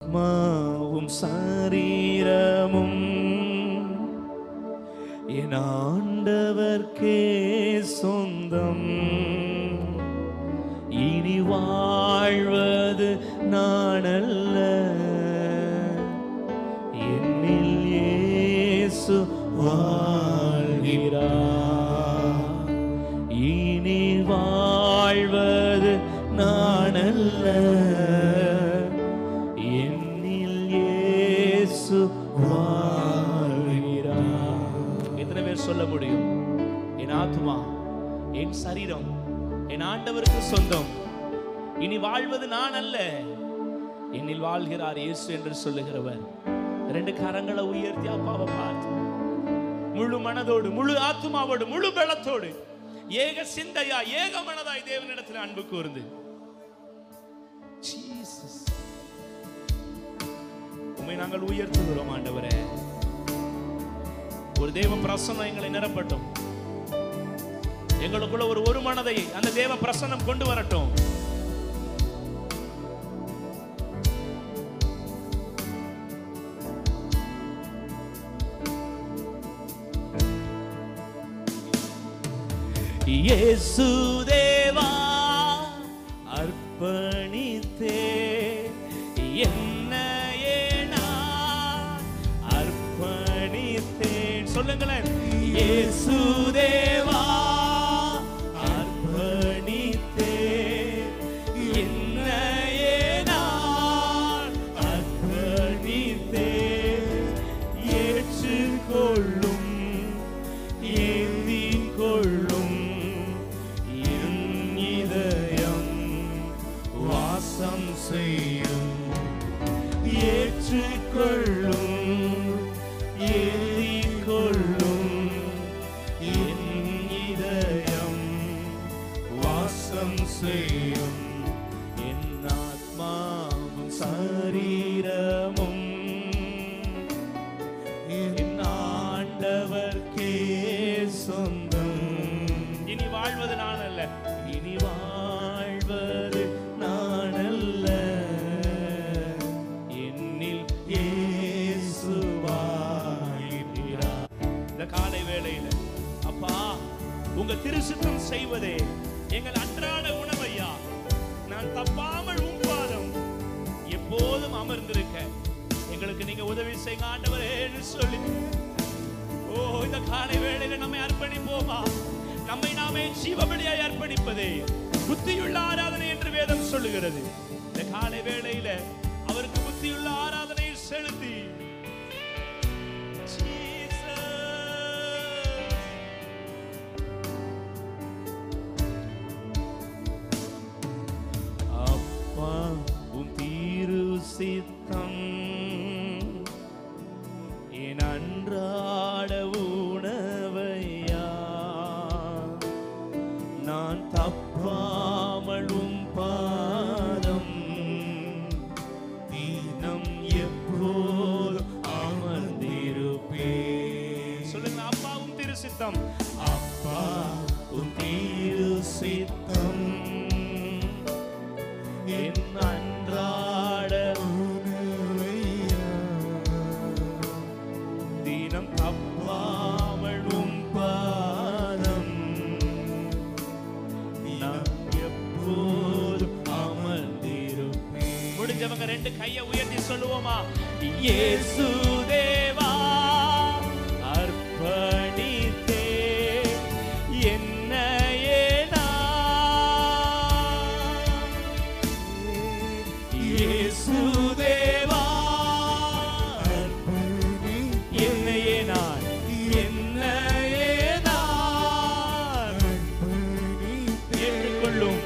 ஆத்மாவும் சரீரமும் என் ஆண்டவர்க்கே சொந்தம். இனி வாழ்வது நானல்ல, என்னில் இயேசு வாழ்கிறார். இனி வாழ்வது நானல்ல, என்னில் இயேசு வாழ்கிறார். எத்தனை பேர் சொல்ல முடியும்? என் ஆத்துமா, என் சரீரம் என் ஆண்டவருக்கு சொந்தம். இனி வாழ்வது நான் அல்ல, என்னில் வாழ்கிறார் இயேசு என்று சொல்லுகிறவர். ரெண்டு கரங்களை உயர்த்தி அப்பாவை பார்த்து முழு மனதோடு, முழு ஆத்துமாவோடு, முழு பலத்தோடு, ஏக சிந்தையா, ஏக மனதாய் தேவனிடத்தில் அன்பு கூர்ந்து, ஜீசஸ் உம்மை நாங்கள் உயர்த்துகிறோம் ஆண்டவரே. ஒரு தேவ பிரசன்னம் எங்களை நிரப்பட்டும். எங்களுக்குள்ள ஒரு மனதை அந்த தேவ பிரசன்னம் கொண்டு வரட்டும். இயேசு தேவா அர்ப்பணித்தே என்னையே நான் அர்ப்பணித்தேன். சொல்லுங்களேன். இயேசு தேவா அர்ப்பணித்தே என்னையே நான் அர்ப்பணித்தே. ஏற்றுக்கொள்ளும், ஏந்திக் கொள்ளும் வாசம் செய்யும். ஏற்றுக்கொள்ளும், ஏந்திக் கொள்ளும் என் இதயம் வாசம் செய்யும். என் ஆத்மாவும் சரீரமும் என் ஆண்டவர்க்கே சொந்தம். இனி வாழ்வது நான் அல்ல, இனி வாழ்வது நான் அல்ல, என்னில் இயேசு வாழ்கிறார். இந்த காலை வேளையில அப்பா, உங்க திருச்சித்தம் செய்வதே எங்கள் அன்றாட உணவையா. நான் தப்பாமல் உம் பாதம் எப்போதும் அமர்ந்திருக்க எங்களுக்கு நீங்க உதவி செய்யுங்க ஆண்டவரே சொல்லி, ஓ இந்த காலை வேளையில நம்மை அர்ப்பணிப்போமா. நம்மை நாமே ஜீவபலியாய் அர்ப்பணிப்பதே புத்தியுள்ள ஆராதனை என்று வேதம் சொல்லுகிறது. இந்த காலை வேளையில அவருக்கு புத்தியுள்ள ஆராதனை செலுத்தி, அப்பா உம் தீரு சித்தம் என் அன்றாட உணவையா. நான் தப்பாமலும் பாதம் தினம் எப்போதும் அமர்ந்திருப்பே. சொல்லுங்க. அப்பாவும் திரு சித்தம், அப்பாவும் திரு சித்தம் என் அன்றாட உணவையா. தினம் தப்பாமலும் பாதம் நான் எப்போதும் அமர்ந்திருப்பேன். முடிஞ்சவங்க ரெண்டு கையை உயர்த்தி சொல்லுவோமா. இயேசு தேவா அர்ப்பணித்தே என்னையே நான். இயேசு தேவா என்னையே நான், என்னையே நான். ஏற்றுக்கொள்ளும்,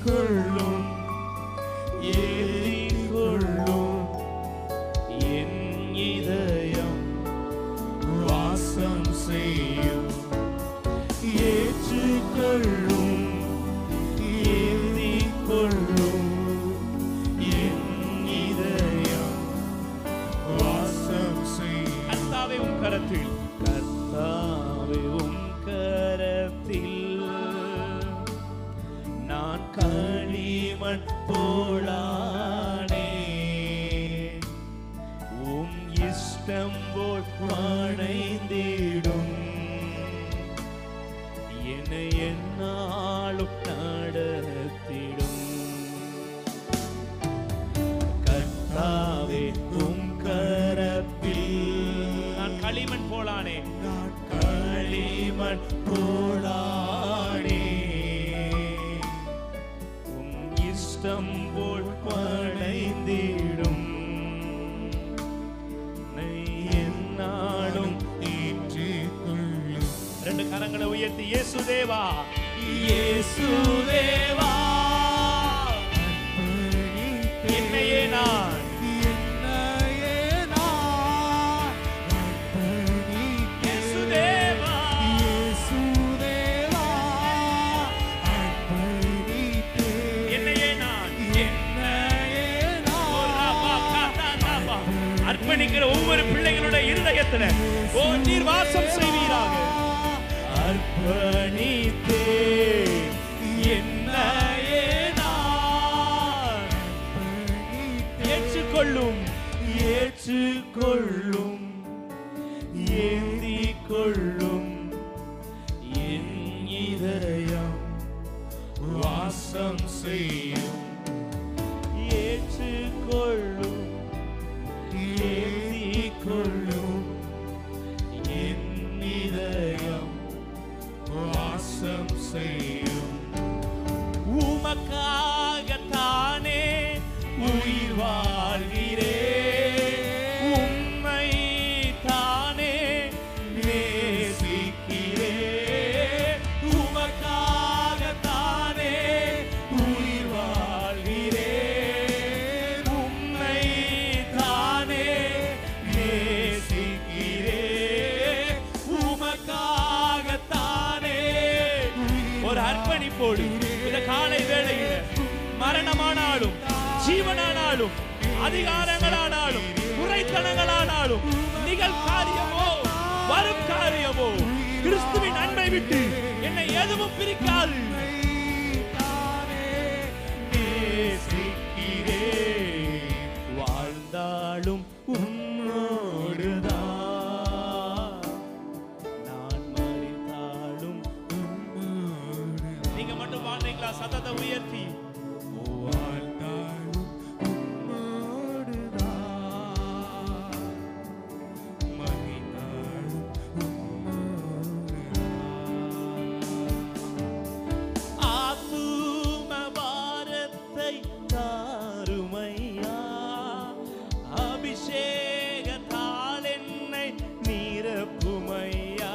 ஏற்றுக்கொள்ளும், ஏறிக்கொள்ளும் என் இஷ்டம் போல் அணைந்திடும் என்னை என்னாலும் நடத்திடும் கர்த்தாவே உம் கரத்தில் நான் களிமண் போலானே களிமண் போலானே உம் இஷ்டம் போல் படைந்திடும் என்னாலும் ஏற்றுக்கொள்ளும். ரெண்டு கரங்களை உயர்த்தி இயேசுதேவா இயேசுதேவா என்னையே நான் அர்ப்பணிக்கிற ஒவ்வொரு பிள்ளைகளுடைய இருதயத்தில் ஓ நீர் வாசம் செய்வீராக. அர்ப்பணித்தே என்னையே நான் ஏற்றுக்கொள்ளும் ஏற்றுக்கொள்ளும் ஏந்திக் கொள்ளும் என் இதயம் வாசம் செய்யும் ஏற்றுக்கொள்ளும் ஏந்திக் கொள்ளும் என் இதயம் வாசம் செய்யும். உமக்காகத்தானே உயிர் வாழ்கிறே உம்மை தானே நேசிக்கிறே உமக்காகத்தானே உயிர் வாழ்கிறே உம்மை தானே நேசிக்கிறே உமக்காகத்தானே. ஒரு அர்ப்பணிப்போடு இந்த காலை வேளையில் மரணமானாலும் ஜீவனானாலும் அதிகாரங்களானாலும் குறைத்தனங்களானாலும் நிகழ்காரியமோ வரும் காரியமோ கிறிஸ்துவின் அன்பை விட்டு என்னை எதுவும் பிரிக்காது. வாழ்ந்தாலும் உன்னோடுதான் நான் மரித்தாலும் நீங்க மட்டும் வாழ்றீங்களா? சத்தத்தை உயர்த்தி அபிஷேகத்தால் என்னை நிரப்புமையா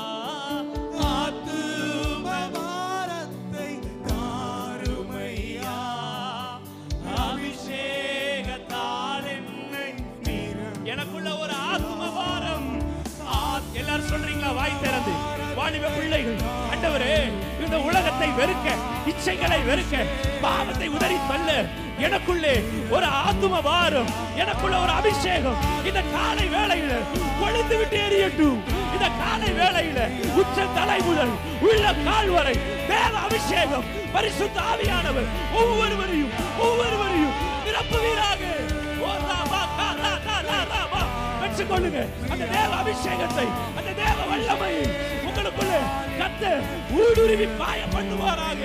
ஆத்தும பாரத்தை தாருமையா அபிஷேகத்தால் என்னை எனக்குள்ள ஒரு ஆத்தும பாரம். எல்லாரும் சொல்றீங்களா? வாய் திறந்து வாலிப பிள்ளைகள், ஆண்டவரே இந்த உலகத்தை வெறுக்க இச்சைகளை வெறுக்க பாவத்தை உதறி தள்ள எனக்குள்ளே ஒரு ஆத்தும பாரம், எனக்குள்ள ஒரு அபிஷேகம் இந்த காலை வேளையில கொழுந்து விட்டு எரியட்டும். இந்த காலை வேளையில உச்ச தலை முதல் உள்ள கால் வரை தேவ அபிஷேகம் பரிசுத்த ஆவியானவர் ஒவ்வொருவரையும் நிரப்புவீராக. பெற்றுக்கொள்ளுங்க அந்த தேவ அபிஷேகத்தை, அந்த தேவ வல்லமையை உங்களுக்குள்ள கர்த்தர் ஊடுருவி பாய பண்ணுவாராக.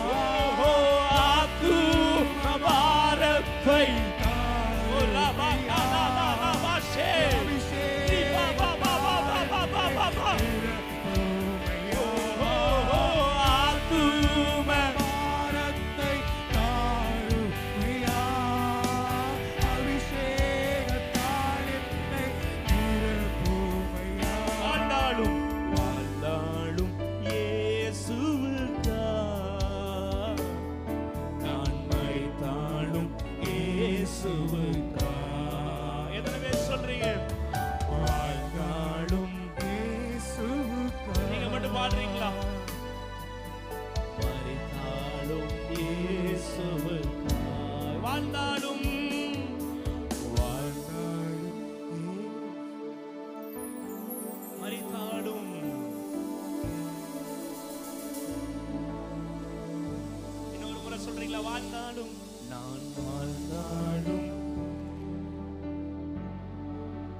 பாரத்தை எத்தனை சொல்றீங்க? வாழ்ந்தாலும் நீங்க மட்டும் பாடுறீங்களா? மரித்தாலும் வாழ்ந்தாலும் மரித்தாலும் இன்னொரு முறை சொல்றீங்களா? வாழ்ந்தாலும் நான் வாழ்ந்தாலும்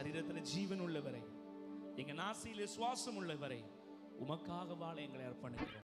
சரீரத்தில் ஜீவன் உள்ளவரை, எங்க நாசியிலே சுவாசம் உள்ளவரை உமக்காக வாழ எங்களை அர்ப்பணிக்கிறோம்.